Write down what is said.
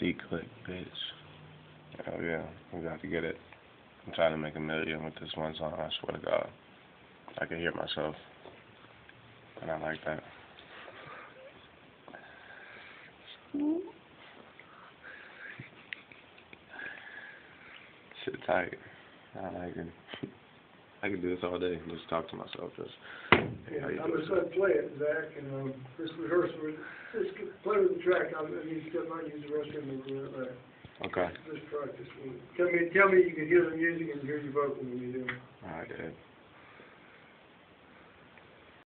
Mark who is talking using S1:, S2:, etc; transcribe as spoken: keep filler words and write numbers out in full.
S1: D-click, bitch. Oh yeah, we got to get it. I'm trying to make a million with this one song, I swear to God. I can hear myself. And I like that. Shit tight. I like it. I can do this all day. Just talk to myself. Just.
S2: Yeah, I'm just going to play it, Zach, and um, just rehearse with just play with the track. I'm going to use I might use the restroom and do it later.
S1: Okay.
S2: Just practice. Tell me, tell me you can hear the music and hear your vocal when you do it.
S1: All right, Ed.